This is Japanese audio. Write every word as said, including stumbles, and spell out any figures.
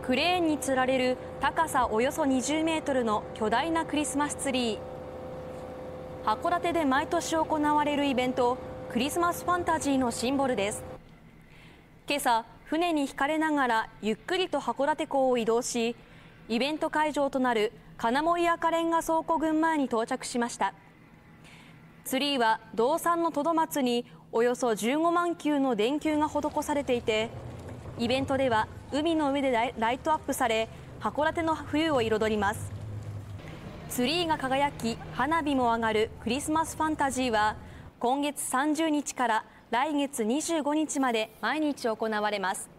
クレーンにつられる高さおよそにじゅうメートルの巨大なクリスマスツリー。函館で毎年行われるイベント、クリスマスファンタジーのシンボルです。今朝、船に引かれながらゆっくりと函館港を移動し、イベント会場となる金森赤レンガ倉庫群前に到着しました。ツリーは道産のトドマツにおよそじゅうごまん球の電球が施されていて、イベントでは海の上でライトアップされ、函館の冬を彩ります。ツリーが輝き、花火も上がるクリスマスファンタジーは今月さんじゅうにちから来月にじゅうごにちまで毎日行われます。